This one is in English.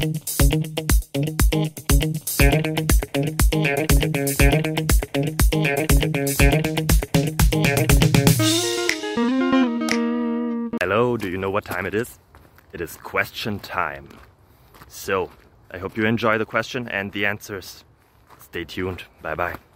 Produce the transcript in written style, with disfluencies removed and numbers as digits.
Hello, do you know what time it is? It is question time. So, I hope you enjoy the question and the answers. Stay tuned. Bye bye.